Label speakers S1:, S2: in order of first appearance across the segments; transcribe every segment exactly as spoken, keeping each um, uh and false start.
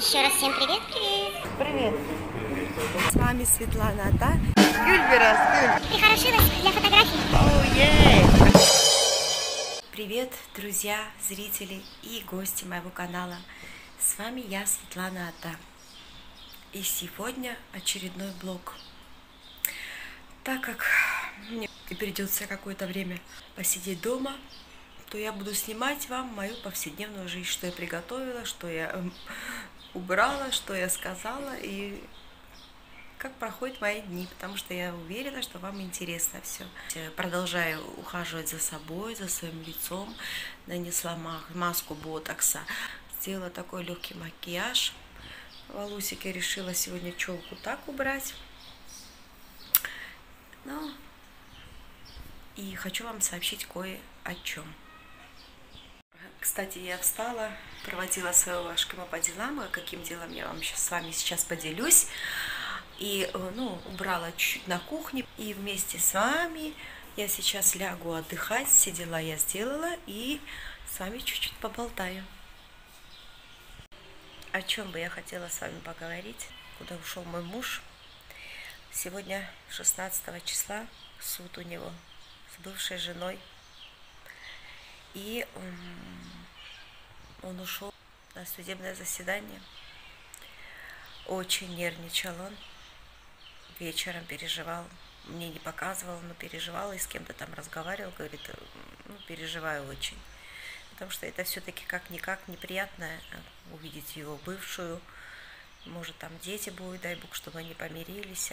S1: Еще раз всем привет, привет.
S2: Привет. С вами Светлана Ата. Гюльберас, Гюль.
S1: Прихорошилась для фотографий.
S2: Oh, yeah. Привет, друзья, зрители и гости моего канала. С вами я, Светлана Ата. И сегодня очередной блог. Так как мне придется какое-то время посидеть дома, то я буду снимать вам мою повседневную жизнь, что я приготовила, что я убрала, что я сказала и как проходят мои дни, потому что я уверена, что вам интересно все. Продолжаю ухаживать за собой, за своим лицом, нанесла маску ботокса, сделала такой легкий макияж. Волосики решила сегодня челку так убрать. Ну, и хочу вам сообщить кое о чем. Кстати, я встала, проводила своего Ашкема по делам, и каким делом я вам сейчас, с вами сейчас поделюсь. И, ну, убрала чуть-чуть на кухне, и вместе с вами я сейчас лягу отдыхать, все дела я сделала, и с вами чуть-чуть поболтаю. О чем бы я хотела с вами поговорить, куда ушел мой муж. Сегодня, шестнадцатого числа, суд у него с бывшей женой. И он ушел на судебное заседание. Очень нервничал он. Вечером переживал. Мне не показывал, но переживал и с кем-то там разговаривал. Говорит, ну, переживаю очень. Потому что это все-таки как-никак неприятно увидеть его бывшую. Может, там дети будут, дай Бог, чтобы они помирились,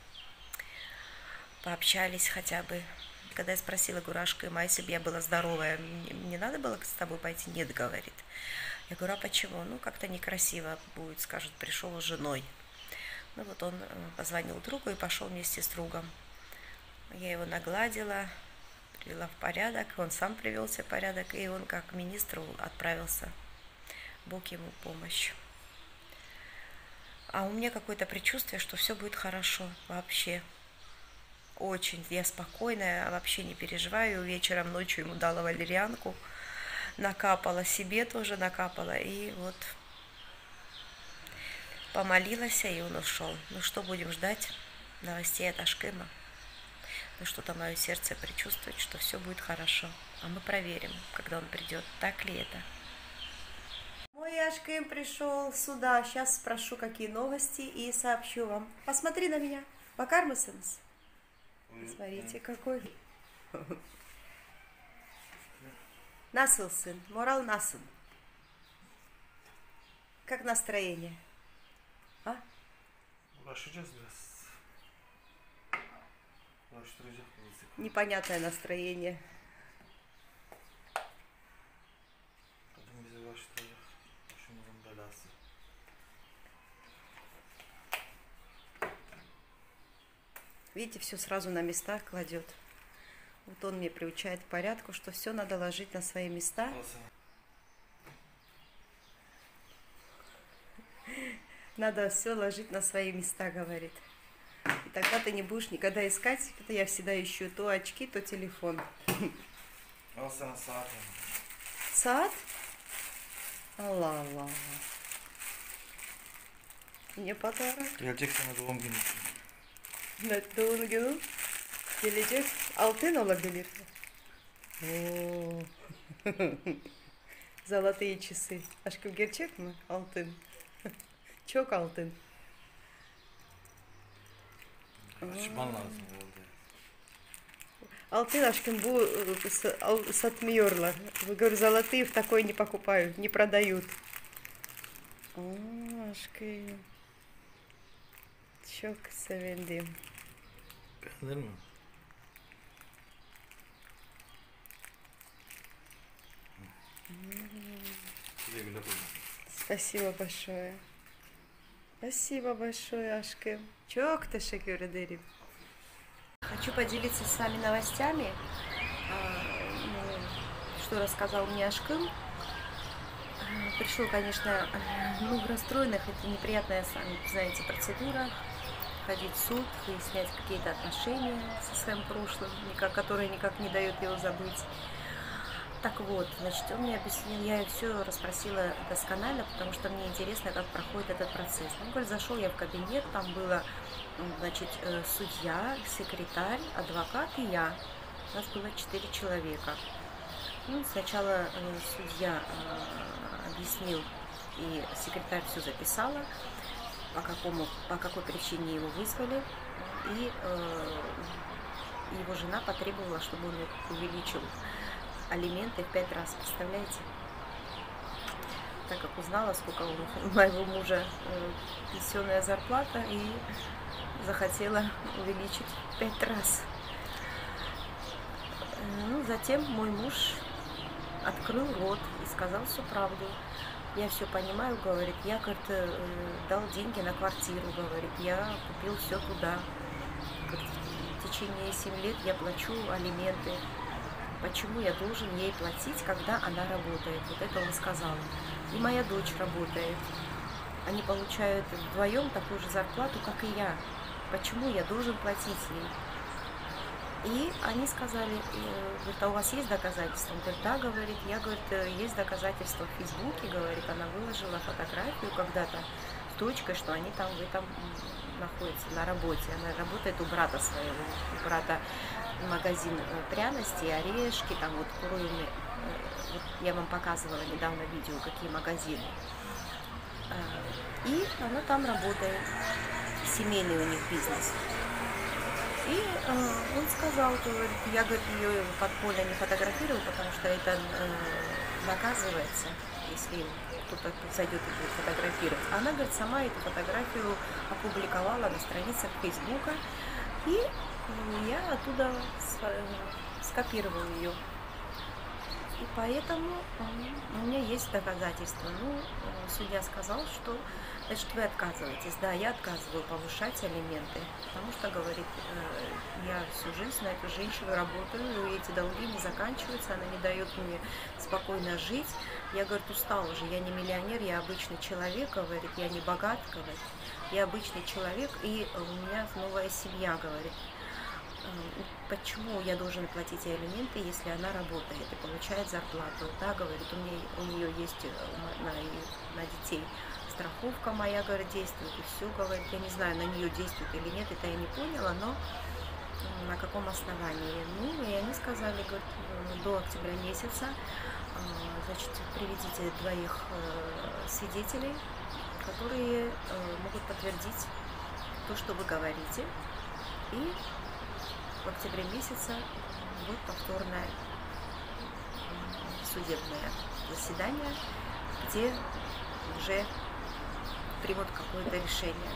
S2: пообщались хотя бы. Когда я спросила Гурашка, а если бы я была здоровая, мне, мне надо было с тобой пойти? Нет, говорит. Я говорю, а почему? Ну, как-то некрасиво будет, скажут, пришел с женой. Ну, вот он позвонил другу и пошел вместе с другом. Я его нагладила, привела в порядок, он сам привелся в порядок, и он как министр отправился. Бог ему помощь. А у меня какое-то предчувствие, что все будет хорошо вообще. Очень. Я спокойная, вообще не переживаю. Вечером, ночью ему дала валерьянку. Накапала себе тоже, накапала. И вот помолилась, и он ушел. Ну что, будем ждать новостей от Ашкема? Ну что-то мое сердце предчувствует, что все будет хорошо. А мы проверим, когда он придет. Так ли это? Мой Ашкем пришел сюда. Сейчас спрошу, какие новости, и сообщу вам. Посмотри на меня. Bakar mısınız? Смотрите, какой. Nasılsın? Морал nasıl? Как настроение? А?
S3: Uğraşacağız biraz. Uğraştıracak bizi.
S2: Непонятное настроение.
S3: Kadın bizi uğraştıracak. Başımızın belası.
S2: Видите, все сразу на места кладет. Вот он мне приучает к порядку, что все надо ложить на свои места. Надо все ложить на свои места, говорит. И тогда ты не будешь никогда искать. Это я всегда ищу то очки, то телефон.
S3: Al sana saat.
S2: Saat? Allah Allah. Мне подарок.
S3: Gelecek sana doğum günü.
S2: Doğum günü gelecek. Altın olabilir. Oo. Золотые часы. Aşkım gerçek mi? Altın. Çok altın.
S3: Açman lazım oldu.
S2: Алтын, aşkım, bu satmıyorlar. Говорю, золотые в такой не покупают, не продают. Aa, aşkım. Çok sevindim.
S3: Beğendin mi? Güle güle kullan.
S2: Спасибо большое. Спасибо большое, aşkım. Çok teşekkür ederim. Хочу поделиться с вами новостями, что рассказал мне Ашкем. Пришел, конечно, ну, в расстроенных, это неприятная, сами знаете, процедура. Ходить в суд, выяснять какие-то отношения со своим прошлым, которые никак не дают его забыть. Так вот, значит, он мне объяснил, я все расспросила досконально, потому что мне интересно, как проходит этот процесс. Он говорит, зашел я в кабинет, там было, значит, э, судья, секретарь, адвокат и я. У нас было четыре человека. Ну, сначала э, судья э, объяснил, и секретарь все записала, по, какому, по какой причине его вызвали, и э, его жена потребовала, чтобы он увеличил алименты в пять раз, представляете? Так как узнала, сколько у моего мужа э, пенсионная зарплата, и захотела увеличить в пять раз. Ну, затем мой муж открыл рот и сказал всю правду. Я все понимаю, говорит, я, говорит, дал деньги на квартиру, говорит, я купил все туда. В течение семи лет я плачу алименты. Почему я должен ей платить, когда она работает? Вот это он сказал. И моя дочь работает. Они получают вдвоем такую же зарплату, как и я. Почему я должен платить ей? И они сказали, говорит, а у вас есть доказательства? Он говорит, да, говорит, я, говорит, есть доказательства в Фейсбуке, говорит, она выложила фотографию когда-то с дочкой, что они там в этом находятся на работе. Она работает у брата своего, у брата магазин пряностей, орешки, там вот куруемые, вот я вам показывала недавно видео, какие магазины. И она там работает, семейный у них бизнес. И э, он сказал, говорит, я, говорит, ее подпольно не фотографировал, потому что это э, наказывается, если кто-то зайдет и будет фотографировать. Она, говорит, сама эту фотографию опубликовала на страницах Фейсбука, и э, я оттуда скопировала ее. И поэтому э, у меня есть доказательства. Ну, э, судья сказал, что значит, вы отказываетесь. Да, я отказываю повышать алименты, потому что, говорит, э, я всю жизнь на эту женщину работаю, и эти долги не заканчиваются, она не дает мне спокойно жить. Я, говорит, устала уже, я не миллионер, я обычный человек, говорит, я не богат, говорит, я обычный человек, и у меня новая семья, говорит. Почему я должен платить ей алименты, если она работает и получает зарплату? Да, говорит, у, меня, у нее есть на, на детей страховка моя, говорит, действует, и все, говорит, я не знаю, на нее действует или нет, это я не поняла, но на каком основании. Ну, и они сказали, говорит, до октября месяца, значит, приведите двоих свидетелей, которые могут подтвердить то, что вы говорите, и в октябре месяце будет повторное судебное заседание, где уже примут какое-то решение.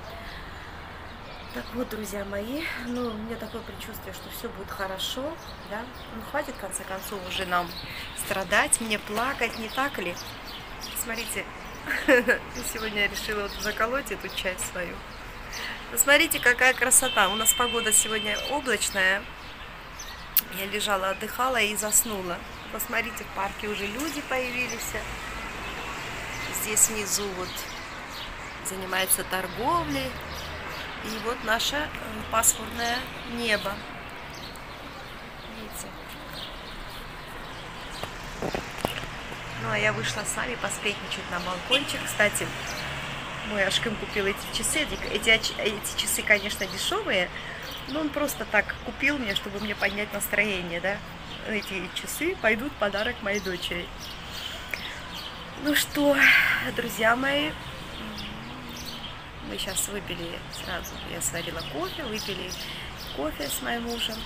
S2: Так вот, друзья мои, ну, у меня такое предчувствие, что все будет хорошо, да, ну, хватит, в конце концов, уже нам страдать, мне плакать, не так ли? Смотрите, сегодня я решила вот заколоть эту часть свою. Смотрите, какая красота. У нас погода сегодня облачная. Я лежала, отдыхала и заснула. Посмотрите, в парке уже люди появились. Здесь внизу вот занимается торговлей. И вот наше пасмурное небо. Видите? Ну, а я вышла с вами посплетничать на балкончик. Кстати, мой Ашкым купил эти часы. Эти, эти часы, конечно, дешевые, но он просто так купил мне, чтобы мне поднять настроение, да. Эти часы пойдут в подарок моей дочери. Ну что, друзья мои, мы сейчас выпили сразу. Я сварила кофе, выпили кофе с моим мужем.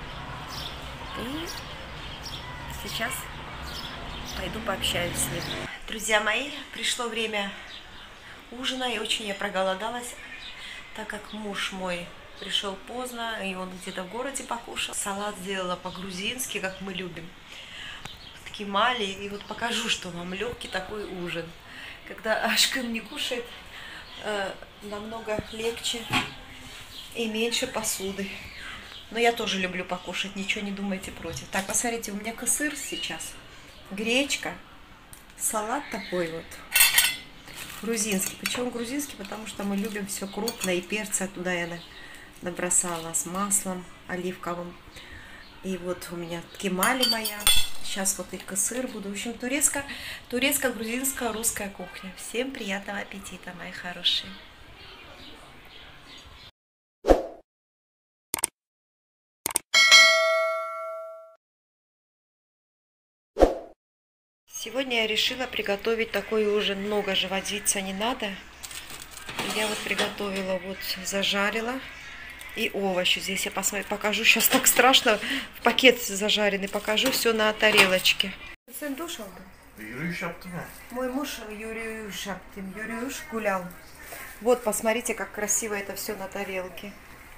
S2: И сейчас пойду пообщаюсь с ним. Друзья мои, пришло время ужина, и очень я проголодалась, так как муж мой пришел поздно, и он где-то в городе покушал. Салат сделала по-грузински, как мы любим, в кемали, и вот покажу, что вам легкий такой ужин. Когда Ашкым не кушает, э, намного легче и меньше посуды. Но я тоже люблю покушать, ничего не думайте против. Так, посмотрите, у меня кысыр сейчас, гречка, салат такой вот. Грузинский. Почему грузинский? Потому что мы любим все крупное, и перца туда я набросала с маслом оливковым. И вот у меня кемали моя. Сейчас вот только сыр буду. В общем, турецкая, турецко-грузинская, русская кухня. Всем приятного аппетита, мои хорошие. Сегодня я решила приготовить такой ужин. Много же возиться не надо. Я вот приготовила, вот зажарила. И овощи. Здесь я посмотрю, покажу. Сейчас так страшно. В пакет зажаренный покажу. Все на тарелочке. Sen duş aldın.
S3: Yürüyüş yaptım ya.
S2: Мой муж yürüyüş yaptım. Yürüyüş гулял. Вот, посмотрите, как красиво это все на тарелке.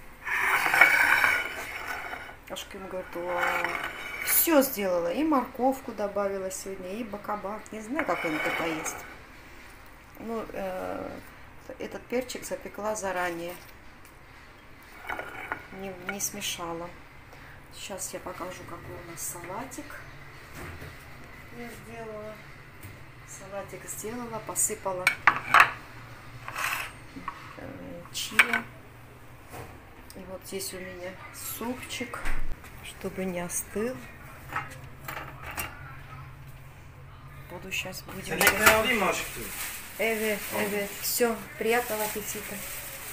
S2: Ашка ему говорит, все сделала. И морковку добавила сегодня, и бакабак. Не знаю, как он это поест. Ну, э, этот перчик запекла заранее. Не, не смешала. Сейчас я покажу, какой у нас салатик. Я сделала. Салатик сделала, посыпала э, чили. И вот здесь у меня супчик, чтобы не остыл. Буду сейчас будем.
S3: Sen ekmeği alayım mı aşkım?
S2: Evet, evet. Все, приятного аппетита.